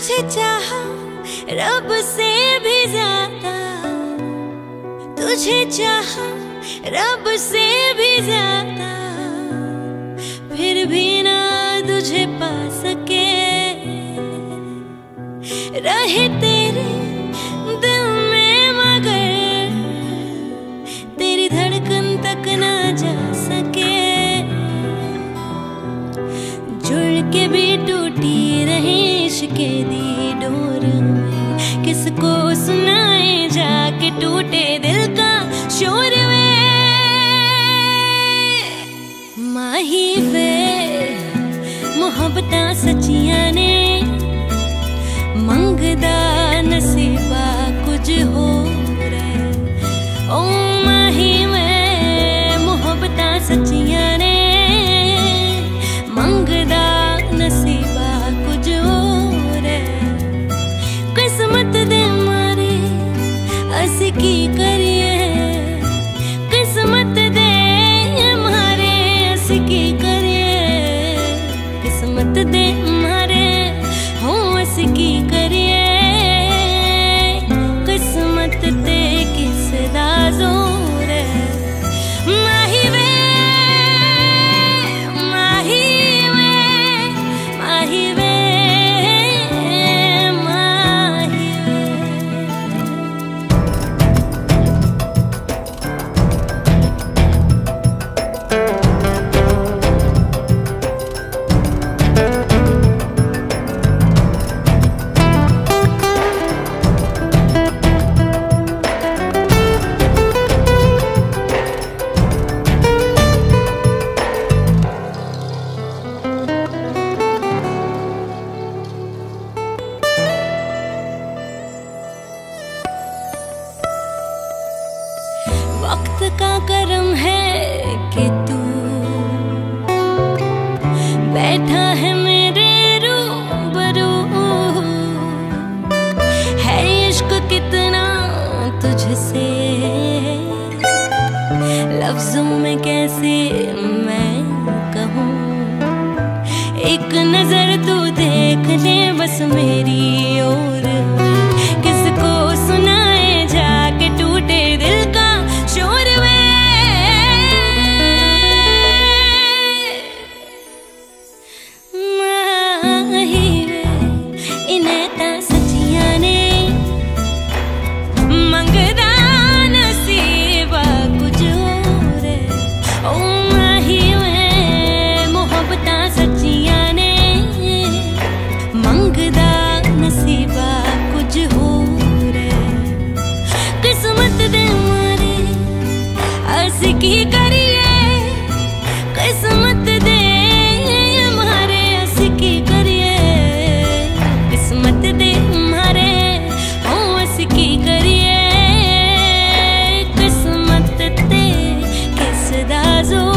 तुझे चाहा रब से भी ज्यादा, तुझे चाहा रब से भी ज्यादा, फिर भी ना तुझे पा सके। रहे तेरे दिल में मगर तेरी धड़कन तक ना जा सके। जुड़ के भी टूटी रहे इश्क़े दी डोर में, किसको सुनाए जाके टूटे दिल का शोर में। माही वे मुहब्बतां सच्चियां ने, मंगदा नसीबा कुछ हो रे। ओ माही वे मुहब्बतां सच्चियां ने, मंगदा नसीबा कुछ हो रे। किस्मत दे मारे असी की करिए, किस्मत दे मारे असी की करिए, किस्मत दे मारे हो असी की करिए। किस्मत ते किस दा जोर है। माही वे माही वे माही वे माही वे। वक्त का करम है कि तू बैठा है मेरे रूबरू। है इश्क कितना तुझसे, लफ्जों में कैसे मैं कहूँ। एक नजर तू देख ले बस मेरी ओर, किसको सुनाए जाके टूटे दिल का शोर में। माही वे इन्हें तां सच्चियां ने, मंगदा नसीबा कुछ होर है। ओ माही वे मुहब्बतां सच्चियां ने, मंगदा नसीबा कुछ होर है। किस्मत दे मारे असी की करिए, किस्मत दे मारे असी की करिए, किस्मत दे मारे हो असी की करिए। किस्मत ते किस दा जोर